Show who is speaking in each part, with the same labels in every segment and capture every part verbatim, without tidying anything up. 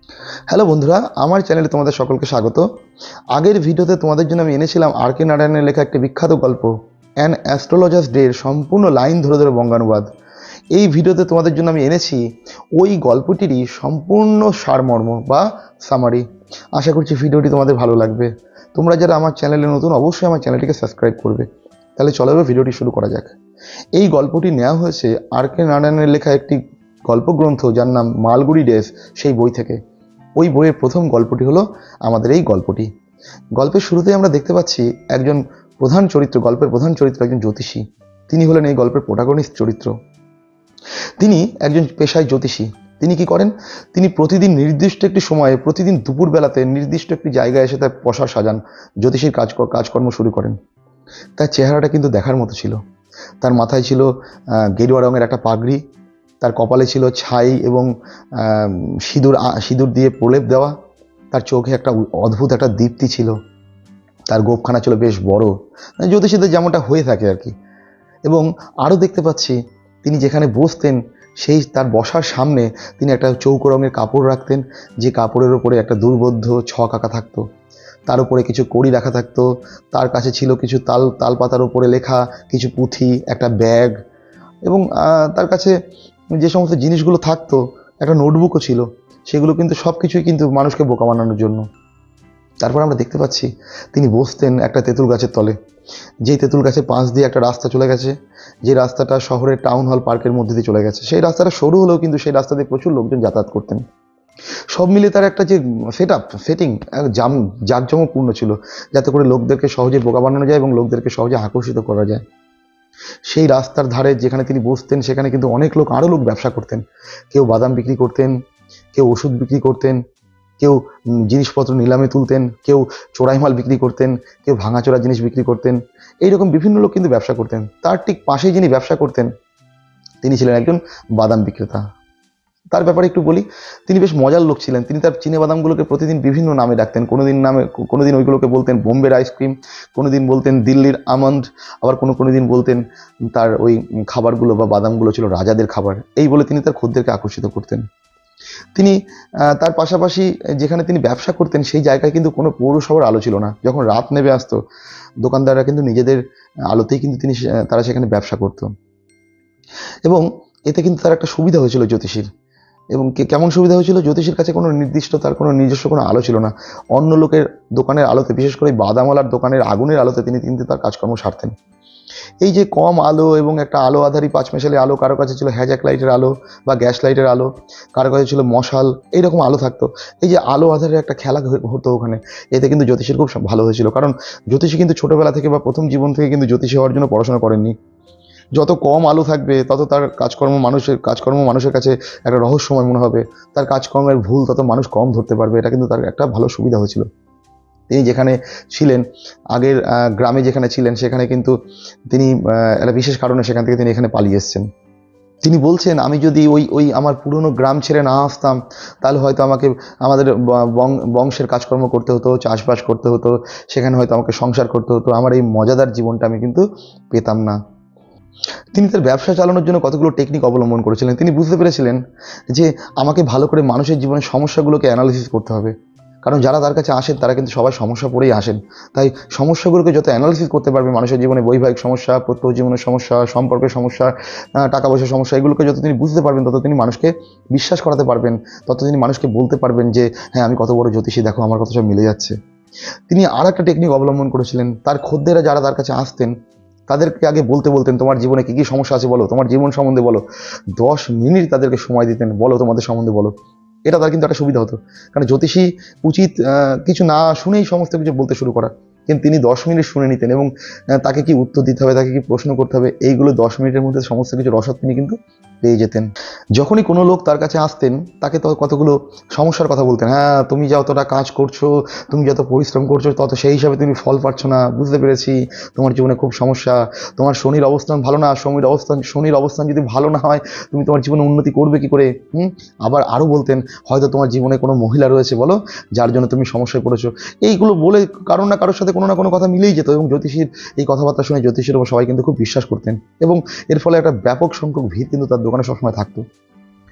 Speaker 1: Hello বন্ধুরা, আমার চ্যানেলে তোমাদের সকলকে স্বাগত। আগের ভিডিওতে তোমাদের জন্য আমি এনেছিলাম আর কে নারায়ণের লেখা একটি বিখ্যাত গল্প অ্যান অ্যাস্ট্রোলজার্স ডে এর সম্পূর্ণ লাইন ধরে ধরে বঙ্গানুবাদ। এই ভিডিওতে তোমাদের জন্য আমি এনেছি ওই গল্পটিরই সম্পূর্ণ সারমর্ম বা সামারি। আশা করছি ভিডিওটি তোমাদের ভালো লাগবে। তোমরা যারা আমার চ্যানেলে নতুন, অবশ্যই আমার চ্যানেলটিকে সাবস্ক্রাইব করবে। তাহলে চলো এবার ভিডিওটি শুরু করা যাক। এই গল্পটি নেওয়া হয়েছে আর কে নারায়ণের লেখা একটি গল্পগ্রন্থ যার নাম মালগুড়ি ডেজ, সেই বই থেকে। ওই বইয়ের প্রথম গল্পটি হলো আমাদের এই গল্পটি। গল্পের শুরুতেই আমরা দেখতে পাচ্ছি একজন প্রধান চরিত্র, গল্পের প্রধান চরিত্র একজন জ্যোতিষী। তিনি হলেন এই গল্পের প্রোটাগনিস্ট চরিত্র। তিনি একজন পেশায় জ্যোতিষী। তিনি কি করেন? তিনি প্রতিদিন নির্দিষ্ট একটি সময়ে, প্রতিদিন দুপুরবেলাতে নির্দিষ্ট একটি জায়গায় এসে তার পশা সাজান, জ্যোতিষীর কাজ কাজকর্ম শুরু করেন। তার চেহারাটা কিন্তু দেখার মতো ছিল। তার মাথায় ছিল গেরুয়া রঙের একটা পাগড়ি, তার কপালে ছিল ছাই এবং সিঁদুর সিঁদুর দিয়ে প্রলেপ দেওয়া। তার চোখে একটা অদ্ভুত একটা দীপ্তি ছিল। তার গোঁফখানা ছিল বেশ বড়, জ্যোতিষীদের যেমনটা হয়ে থাকে আর কি। এবং আরও দেখতে পাচ্ছি তিনি যেখানে বসতেন সেই তার বসার সামনে তিনি একটা চৌকো রঙের কাপড় রাখতেন, যে কাপড়ের ওপরে একটা দুর্বোধ্য ছক আঁকা থাকতো। তার উপরে কিছু কড়ি রাখা থাকতো। তার কাছে ছিল কিছু তাল তাল পাতার উপরে লেখা কিছু পুঁথি, একটা ব্যাগ, এবং তার কাছে যে সমস্ত জিনিসগুলো থাকতো, একটা নোটবুকও ছিল। সেগুলো কিন্তু সব কিছুই কিন্তু মানুষকে বোকা বানানোর জন্য। তারপর আমরা দেখতে পাচ্ছি তিনি বসতেন একটা তেঁতুল গাছের তলে। যেই তেঁতুল গাছের পাশ দিয়ে একটা রাস্তা চলে গেছে, যে রাস্তাটা শহরের টাউন হল পার্কের মধ্যে দিয়ে চলে গেছে। সেই রাস্তাটা সরু হলেও কিন্তু সেই রাস্তা দিয়ে প্রচুর লোকজন যাতায়াত করতেন। সব মিলিয়ে তার একটা যে সেট আপ সেটিং জাম জাঁকজমকপূর্ণ ছিল, যাতে করে লোকদেরকে সহজে বোকা বানানো যায় এবং লোকদেরকে সহজে আকর্ষিত করা যায়। সেই রাস্তার ধারে যেখানে তিনি বসতেন সেখানে কিন্তু অনেক লোক, আরও লোক ব্যবসা করতেন। কেউ বাদাম বিক্রি করতেন, কেউ ওষুধ বিক্রি করতেন, কেউ জিনিসপত্র নিলামে তুলতেন, কেউ চোরাই মাল বিক্রি করতেন, কেউ ভাঙাচোরা জিনিস বিক্রি করতেন। এইরকম বিভিন্ন লোক কিন্তু ব্যবসা করতেন। তার ঠিক পাশেই যিনি ব্যবসা করতেন তিনি ছিলেন একজন বাদাম বিক্রেতা। তার ব্যাপারে একটু বলি, তিনি বেশ মজার লোক ছিলেন। তিনি তার চিনে বাদামগুলোকে প্রতিদিন বিভিন্ন নামে ডাকতেন। কোনোদিন নামে কোনোদিন ওইগুলোকে বলতেন বোম্বের আইসক্রিম, কোনোদিন বলতেন দিল্লির আমন্ড, আবার কোনো কোনো দিন বলতেন তার ওই খাবারগুলো বা বাদামগুলো ছিল রাজাদের খাবার। এই বলে তিনি তার খদ্দেরকে আকর্ষিত করতেন। তিনি তার পাশাপাশি যেখানে তিনি ব্যবসা করতেন সেই জায়গায় কিন্তু কোনো পৌরসভার আলো ছিল না। যখন রাত নেমে আসতো দোকানদাররা কিন্তু নিজেদের আলোতেই কিন্তু তিনি তারা সেখানে ব্যবসা করত। এবং এতে কিন্তু তার একটা সুবিধা হয়েছিল জ্যোতিষীর। এবং কেমন সুবিধা হয়েছিল? জ্যোতিষীর কাছে কোনো নির্দিষ্ট তার কোনো নিজস্ব কোনো আলো ছিল না। অন্য লোকের দোকানের আলোতে, বিশেষ করে বাদামওয়ালার দোকানের আগুনের আলোতে তিনি কিন্তু তার কাজকর্ম সারতেন। এই যে কম আলো এবং একটা আলো আধারি পাঁচমেশালি আলো, কারো কাছে ছিল হ্যাজাক লাইটের আলো বা গ্যাস লাইটের আলো, কারো কাছে ছিল মশাল, এইরকম আলো থাকতো। এই যে আলো আধারের একটা খেলা হতো ওখানে, এতে কিন্তু জ্যোতিষীর খুব ভালো হয়েছিল। কারণ জ্যোতিষী কিন্তু ছোটোবেলা থেকে বা প্রথম জীবন থেকে কিন্তু জ্যোতিষী হওয়ার জন্য পড়াশোনা করেননি। যত কম আলো থাকবে তত তার কাজকর্ম মানুষের কাজকর্ম মানুষের কাছে একটা রহস্যময় মনে হবে। তার কাজকর্মের ভুল তত মানুষ কম ধরতে পারবে। এটা কিন্তু তার একটা ভালো সুবিধা হয়েছিল। তিনি যেখানে ছিলেন, আগের গ্রামে যেখানে ছিলেন, সেখানে কিন্তু তিনি একটা বিশেষ কারণে সেখান থেকে তিনি এখানে পালিয়ে এসেছেন। তিনি বলছেন, আমি যদি ওই ওই আমার পুরনো গ্রাম ছেড়ে না আসতাম তাহলে হয়তো আমাকে আমাদের বংশের কাজকর্ম করতে হতো, চাষবাস করতে হতো, সেখানে হয়তো আমাকে সংসার করতে হতো। আমার এই মজাদার জীবনটা আমি কিন্তু পেতাম না। তিনি তার ব্যবসা চালানোর জন্য কতগুলো টেকনিক অবলম্বন করেছিলেন। তিনি বুঝতে পেরেছিলেন যে আমাকে ভালো করে মানুষের জীবনের সমস্যাগুলোকে অ্যানালিসিস করতে হবে। কারণ যারা তার কাছে আসেন তারা কিন্তু সবাই সমস্যা পড়েই আসেন। তাই সমস্যাগুলোকে যত অ্যানালিসিস করতে পারবে, মানুষের জীবনে বৈবাহিক সমস্যা, প্রত্যহ জীবনের সমস্যা, সম্পর্কের সমস্যা, টাকা পয়সার সমস্যা, এগুলোকে যত তিনি বুঝতে পারবেন তত তিনি মানুষকে বিশ্বাস করাতে পারবেন, তত তিনি মানুষকে বলতে পারবেন যে হ্যাঁ আমি কত বড় জ্যোতিষী, দেখো আমার কথা সব মিলে যাচ্ছে। তিনি আর একটা টেকনিক অবলম্বন করেছিলেন। তার খদ্দেরা যারা তার কাছে আসতেন তাদেরকে আগে বলতে বলতেন, তোমার জীবনে কী কী সমস্যা আছে বলো, তোমার জীবন সম্বন্ধে বলো। দশ মিনিট তাদেরকে সময় দিতেন, বলো তোমাদের সম্বন্ধে বলো। এটা তার কিন্তু একটা সুবিধা হতো, কারণ জ্যোতিষী উচিত কিছু না শুনেই সমস্ত কিছু বলতে শুরু করা। কিন্তু তিনি দশ মিনিট শুনে নিতেন এবং তাকে কি উত্তর দিতে হবে, তাকে কি প্রশ্ন করতে হবে, এইগুলো দশ মিনিটের মধ্যে সমস্ত কিছু রসদ তিনি কিন্তু পেয়ে যেতেন। যখনই কোনো লোক তার কাছে আসতেন তাকে তো কতগুলো সমস্যার কথা বলতেন। হ্যাঁ তুমি যতটা কাজ করছো, তুমি যত পরিশ্রম করছো, তত সেই হিসাবে তুমি ফল পাচ্ছ না, বুঝতে পেরেছি তোমার জীবনে খুব সমস্যা, তোমার শনির অবস্থান ভালো না, শনির অবস্থান শনির অবস্থান যদি ভালো না হয় তুমি তোমার জীবনে উন্নতি করবে কি করে। হুম আবার আরও বলতেন, হয়তো তোমার জীবনে কোনো মহিলা রয়েছে বলো যার জন্য তুমি সমস্যায় পড়েছো। এইগুলো বলে কারো না কারোর সাথে কোনো না কোনো কথা মিলেই যেত এবং জ্যোতিষীর এই কথাবার্তা শুনে জ্যোতিষীর উপর সবাই কিন্তু খুব বিশ্বাস করতেন এবং এর ফলে একটা ব্যাপক সংখ্যক ভিড় কিন্তু তার দোকানে সবসময় থাকতো।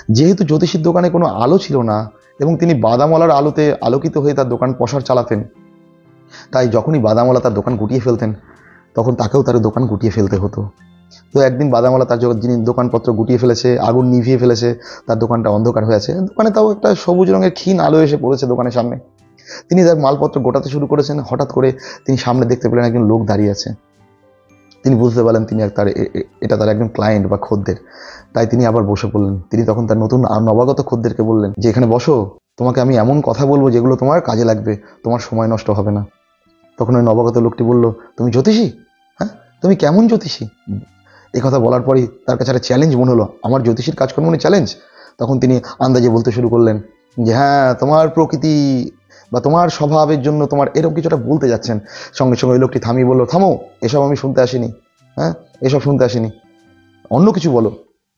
Speaker 1: যেহেতু জ্যোতিষীর দোকানে কোনো আলো ছিল না এবং তিনি বাদামওয়ালার আলোতে আলোকিত হয়ে তার দোকান পসার চালাতেন, তাই যখনই বাদামওয়ালা তার দোকান গুটিয়ে ফেলতেন তখন তাকেও তার দোকান গুটিয়ে ফেলতে হতো। তো একদিন বাদামওয়ালা তার যিনি দোকানপত্র গুটিয়ে ফেলেছে, আগুন নিভিয়ে ফেলেছে, তার দোকানটা অন্ধকার হয়ে আছে। দোকানে তাও একটা সবুজ রঙের ক্ষীণ আলো এসে পড়েছে দোকানের সামনে। তিনি তার মালপত্র গোটাতে শুরু করেছেন। হঠাৎ করে তিনি সামনে দেখতে পেলেন একজন লোক দাঁড়িয়ে আছে। তিনি বুঝতে পারলেন তিনি তার এটা তার একজন ক্লায়েন্ট বা খদ্দের। তাই তিনি আবার বসে পড়লেন। তিনি তখন তার নতুন নবাগত খদ্দেরকে বললেন যে, এখানে বসো, তোমাকে আমি এমন কথা বলবো যেগুলো তোমার কাজে লাগবে, তোমার সময় নষ্ট হবে না। তখন ওই নবাগত লোকটি বলল, তুমি জ্যোতিষী? হ্যাঁ, তুমি কেমন জ্যোতিষী? এই কথা বলার পরই তার কাছে একটা চ্যালেঞ্জ মনে হলো, আমার জ্যোতিষীর কাজকর্ম মানে চ্যালেঞ্জ। তখন তিনি আন্দাজে বলতে শুরু করলেন যে, হ্যাঁ, তোমার প্রকৃতি বা তোমার স্বভাবের জন্য তোমার এরকম কিছুটা বলতে যাচ্ছেন। সঙ্গে সঙ্গে ওই লোকটি থামিয়ে বলল, থামো, এসব আমি শুনতে আসিনি। হ্যাঁ, এসব শুনতে আসিনি, অন্য কিছু বলো।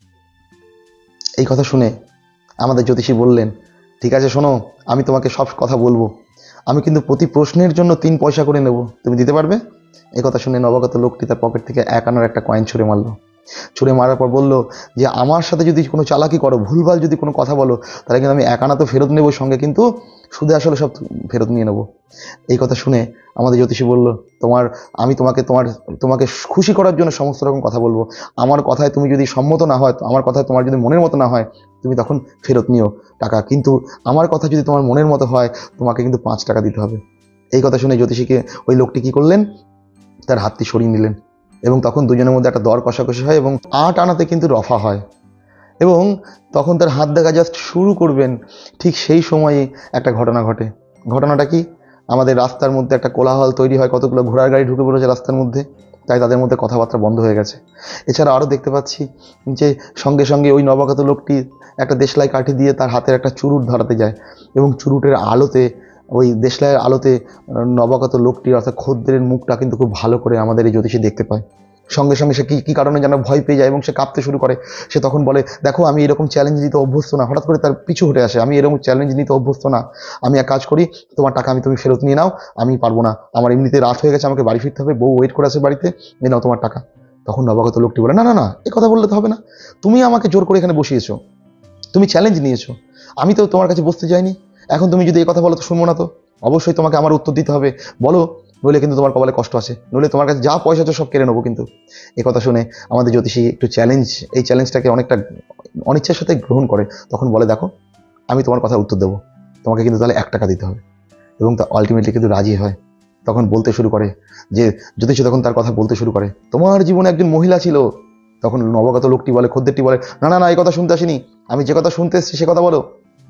Speaker 1: এই কথা শুনে আমাদের জ্যোতিষী বললেন, ঠিক আছে শোনো, আমি তোমাকে সব কথা বলবো, আমি কিন্তু প্রতি প্রশ্নের জন্য তিন পয়সা করে নেব, তুমি দিতে পারবে? এই কথা শুনে নবাগত লোকটি তার পকেট থেকে এক আনার একটা কয়েন ছুঁড়ে মারলো। ছুঁড়ে মারার পর বলল যে, আমার সাথে যদি কোনো চালাকি করো, ভুলভাল যদি কোনো কথা বলো, তাহলে কিন্তু আমি এক আনা তো ফেরত নেবো, সঙ্গে কিন্তু সুদে আসলে সব ফেরত নিয়ে নেবো। এই কথা শুনে আমাদের জ্যোতিষী বলল, তোমার আমি তোমাকে তোমার তোমাকে খুশি করার জন্য সমস্ত রকম কথা বলবো। আমার কথায় তুমি যদি সম্মত না হয়, আমার কথায় তোমার যদি মনের মতো না হয়, তুমি তখন ফেরত নিও টাকা, কিন্তু আমার কথা যদি তোমার মনের মতো হয়, তোমাকে কিন্তু পাঁচ টাকা দিতে হবে। এই কথা শুনে জ্যোতিষীকে ওই লোকটি কী করলেন, তার হাতটি সরিয়ে নিলেন এবং তখন দুজনের মধ্যে একটা দর কষাকষি হয় এবং আট আনাতে কিন্তু রফা হয়। এবং তখন তার হাত দেখা জাস্ট শুরু করবেন, ঠিক সেই সময়ে একটা ঘটনা ঘটে। ঘটনাটা কি, আমাদের রাস্তার মধ্যে একটা কোলাহল তৈরি হয়, কতগুলো ঘোড়ার গাড়ি ঢুকে পড়েছে রাস্তার মধ্যে, তাই তাদের মধ্যে কথাবার্তা বন্ধ হয়ে গেছে। এছাড়া আরও দেখতে পাচ্ছি যে সঙ্গে সঙ্গে ওই নবাগত লোকটি একটা দেশলাই কাঠি দিয়ে তার হাতের একটা চুরুট ধরাতে যায় এবং চুরুটের আলোতে, ওই দেশলাইয়ের আলোতে নবাগত লোকটির অর্থাৎ খদ্দেরের মুখটা কিন্তু খুব ভালো করে আমাদের এই জ্যোতিষী দেখতে পায়। সঙ্গে সঙ্গে সে কী কী কারণে যেন ভয় পেয়ে যায় এবং সে কাঁপতে শুরু করে। সে তখন বলে, দেখো, আমি এরকম চ্যালেঞ্জ নিতে অভ্যস্ত না। হঠাৎ করে তার পিছু হটে আসে, আমি এরকম চ্যালেঞ্জ নিতে অভ্যস্ত না, আমি এক কাজ করি, তোমার টাকা আমি তুমি ফেরত নিয়ে নাও, আমি পারবো না, আমার এমনিতে রাত হয়ে গেছে, আমাকে বাড়ি ফিরতে হবে, বউ ওয়েট করে আছে বাড়িতে, নিয়ে নাও তোমার টাকা। তখন নবাগত লোকটি বলে, না না না, এ কথা বললে তো হবে না, তুমি আমাকে জোর করে এখানে বসিয়েছো, তুমি চ্যালেঞ্জ নিয়েছো, আমি তো তোমার কাছে বসতে যাইনি, এখন তুমি যদি এই কথা বলো তো শুনবো না, তো অবশ্যই তোমাকে আমার উত্তর দিতে হবে, বলো, নইলে কিন্তু তোমার কপালে কষ্ট আছে, নইলে তোমার কাছে যা পয়সা আছে সব কেড়ে নেবো। কিন্তু এই কথা শুনে আমাদের জ্যোতিষী একটু চ্যালেঞ্জ, এই চ্যালেঞ্জটাকে অনেকটা অনিচ্ছার সাথে গ্রহণ করে। তখন বলে, দেখো, আমি তোমার কথা উত্তর দেবো, তোমাকে কিন্তু তাহলে এক টাকা দিতে হবে। এবং তা আলটিমেটলি কিন্তু রাজি হয়। তখন বলতে শুরু করে যে, জ্যোতিষী তখন তার কথা বলতে শুরু করে, তোমার জীবনে একজন মহিলা ছিল। তখন নবাগত লোকটি বলে, খদ্দেরটি বলে, না না না, এই কথা শুনতে আসিনি, আমি যে কথা শুনতে এসেছি সে কথা বলো।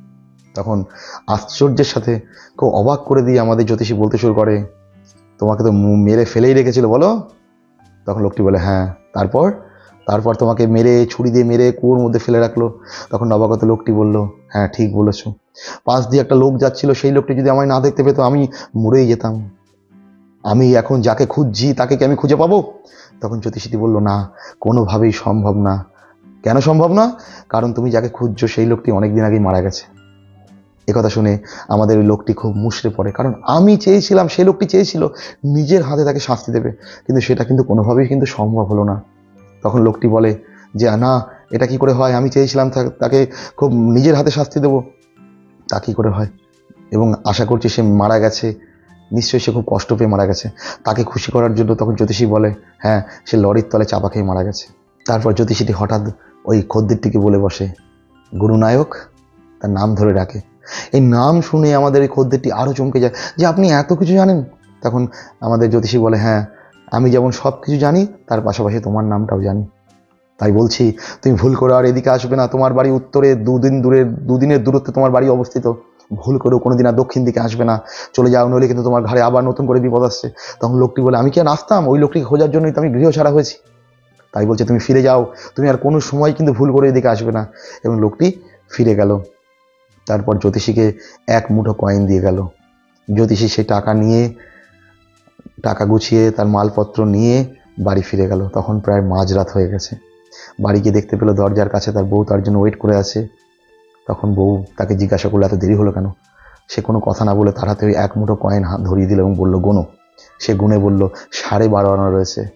Speaker 1: তখন আশ্চর্যের সাথে খুব অবাক করে দিয়ে আমাদের জ্যোতিষী বলতে শুরু করে, তোমাকে তো মেরে ফেলেই রেখেছিল বলো। তখন লোকটি বলে, হ্যাঁ, তারপর তারপর তোমাকে মেরে, ছুরি দিয়ে মেরে কুয়োর মধ্যে ফেলে রাখলো। তখন নবাগত লোকটি বলল, হ্যাঁ, ঠিক বলেছো, পাশ দিয়ে একটা লোক যাচ্ছিল, সেই লোকটি যদি আমায় না দেখতে পেতো আমি মরেই যেতাম, আমি এখন যাকে খুঁজছি তাকে কি আমি খুঁজে পাবো? তখন জ্যোতিষীটি বলল, না, কোনোভাবেই সম্ভব না। কেন সম্ভব না? কারণ তুমি যাকে খুঁজছো সেই লোকটি অনেকদিন আগেই মারা গেছে। একথা শুনে আমাদের ওই লোকটি খুব মুষড়ে পড়ে, কারণ আমি চেয়েছিলাম, সেই লোকটি চেয়েছিল নিজের হাতে তাকে শাস্তি দেবে, কিন্তু সেটা কিন্তু কোনোভাবেই কিন্তু সম্ভব হলো না। তখন লোকটি বলে যে, না, এটা কি করে হয়, আমি চেয়েছিলাম তাকে খুব নিজের হাতে শাস্তি দেব, তা কী করে হয়? এবং আশা করছি সে মারা গেছে, নিশ্চয়ই সে খুব কষ্ট পেয়ে মারা গেছে। তাকে খুশি করার জন্য তখন জ্যোতিষী বলে, হ্যাঁ, সে লরির তলে চাপা খেয়ে মারা গেছে। তারপর জ্যোতিষীটি হঠাৎ ওই খদ্দেরটিকে বলে বসে, গুরুনায়ক, তার নাম ধরে ডাকে। এই নাম শুনে আমাদের এই খদ্দেরটি আরও চমকে যায় যে, আপনি এত কিছু জানেন? তখন আমাদের জ্যোতিষী বলে, হ্যাঁ, আমি যেমন সব কিছু জানি, তার পাশাপাশি তোমার নামটাও জানি, তাই বলছি তুমি ভুল করে আর এদিকে আসবে না। তোমার বাড়ি উত্তরে, দুদিন দূরে, দুদিনের দূরত্বে তোমার বাড়ি অবস্থিত, ভুল করেও কোনো দিন আর দক্ষিণ দিকে আসবে না, চলে যাও, নইলে কিন্তু তোমার ঘরে আবার নতুন করে বিপদ আসছে। তখন লোকটি বলে, আমি কি আর আসতাম? ওই লোকটিকে খোঁজার জন্যই তো আমি গৃহ ছাড়া হয়েছি। তাই বলছে, তুমি ফিরে যাও, তুমি আর কোনো সময় কিন্তু ভুল করে এদিকে আসবে না। এবং লোকটি ফিরে গেল। তারপর জ্যোতিষীকে এক মুঠো কয়েন দিয়ে গেল। জ্যোতিষী সেই টাকা নিয়ে, টাকা গুছিয়ে তার মালপত্র নিয়ে বাড়ি ফিরে গেল। তখন প্রায় মাঝরাত হয়ে গেছে। বাড়ি গিয়ে দেখতে পেল দরজার কাছে তার বউ তার জন্য ওয়েট করে আছে। তখন বউ তাকে জিজ্ঞাসা করলো, এত দেরি হলো কেন? সে কোনো কথা না বলে তার হাতে ওই এক মুঠো কয়েন হাত ধরিয়ে দিল এবং বলল, গোনো। সে গুনে বলল, সাড়ে বারো আনা রয়েছে।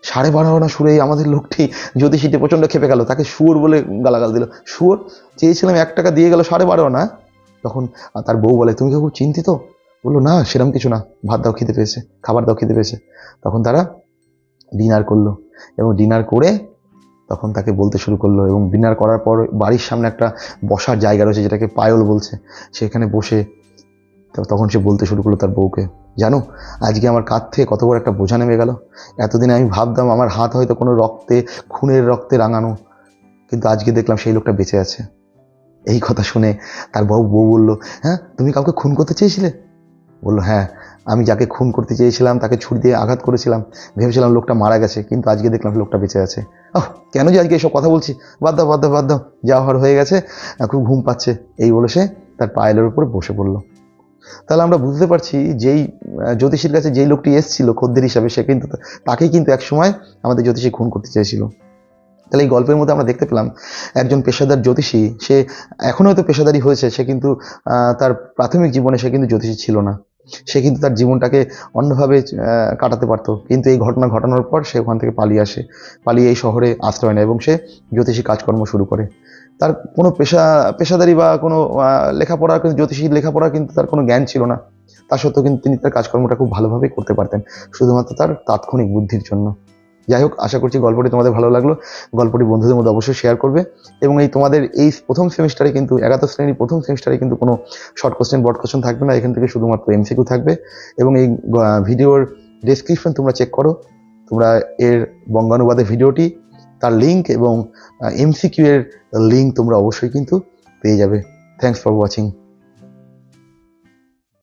Speaker 1: সাড়ে বারো আনা সুরেই আমাদের লোকটি জ্যোতিষীটি প্রচণ্ড খেপে গেল, তাকে শুয়োর বলে গালাগাল দিল। শুয়োর? চেয়েছিলাম এক টাকা, দিয়ে গেল সাড়ে বারো আনা। তখন তার বউ বলে, তুমি কি খুব চিন্তিত? বললো, না সেরকম কিছু না, ভাত দাও খিদে পেয়েছে, খাবার দাও খিদে পেয়েছে। তখন তারা ডিনার করলো এবং ডিনার করে তখন তাকে বলতে শুরু করলো, এবং ডিনার করার পর বাড়ির সামনে একটা বসার জায়গা রয়েছে যেটাকে পায়ল বলছে, সেখানে বসে তখন সে বলতে শুরু করলো তার বউকে, জানো আজকে আমার কাঁধ থেকে কত বড় একটা বোঝা নেমে গেল। এতদিনে আমি ভাবতাম আমার হাত হয়তো কোনো রক্তে, খুনের রক্তে রাঙানো, কিন্তু আজকে দেখলাম সেই লোকটা বেঁচে আছে। এই কথা শুনে তার বউ বউ বললো, হ্যাঁ তুমি কাউকে খুন করতে চেয়েছিলে? বললো, হ্যাঁ আমি যাকে খুন করতে চেয়েছিলাম তাকে ছুরি দিয়ে আঘাত করেছিলাম, ভেবেছিলাম লোকটা মারা গেছে, কিন্তু আজকে দেখলাম লোকটা বেঁচে আছে। আহ কেন যে আজকে এসব কথা বলছি, বাদ দাও বাদ দাও বাদ দাও, যা হওয়ার হয়ে গেছে, খুব ঘুম পাচ্ছে। এই বলে সে তার পায়েলের উপর বসে পড়লো। তাহলে আমরা বুঝতে পারছি যেই জ্যোতিষীর কাছে যেই লোকটি এসেছিল খদ্দের হিসাবে, সে কিন্তু তাকেই কিন্তু একসময় আমাদের জ্যোতিষী খুন করতে চেয়েছিল। তাহলে এই গল্পের মধ্যে আমরা দেখতে পেলাম একজন পেশাদার জ্যোতিষী, সে এখনো হয়তো পেশাদারি হয়েছে, সে কিন্তু তার প্রাথমিক জীবনে সে কিন্তু জ্যোতিষী ছিল না, সে কিন্তু তার জীবনটাকে অন্যভাবে কাটাতে পারতো, কিন্তু এই ঘটনা ঘটানোর পর সে ওখান থেকে পালিয়ে আসে, পালিয়ে এই শহরে আশ্রয় নেয় এবং সে জ্যোতিষী কাজকর্ম শুরু করে। তার কোনো পেশা পেশাদারি বা কোনো লেখাপড়া, কিন্তু জ্যোতিষী লেখাপড়া কিন্তু তার কোনো জ্ঞান ছিল না, তা সত্ত্বেও কিন্তু তিনি তার কাজকর্মটা খুব ভালোভাবেই করতে পারতেন, শুধুমাত্র তার তাৎক্ষণিক বুদ্ধির জন্য। যাই হোক, আশা করছি গল্পটি তোমাদের ভালো লাগলো। গল্পটি বন্ধুদের মধ্যে অবশ্যই শেয়ার করবে, এবং এই তোমাদের এই প্রথম সেমিস্টারে কিন্তু একাদশ শ্রেণীর প্রথম সেমিস্টারে কিন্তু কোনো শর্ট কোশ্চেন বড় কোশ্চেন থাকবে না, এখান থেকে শুধুমাত্র এমসিকিউ থাকবে। এবং এই ভিডিওর ডেসক্রিপশন তোমরা চেক করো, তোমরা এর বঙ্গানুবাদের ভিডিওটি, তার লিঙ্ক এবং এমসিকিউ এর লিঙ্ক তোমরা অবশ্যই কিন্তু পেয়ে যাবে। Thanks for watching.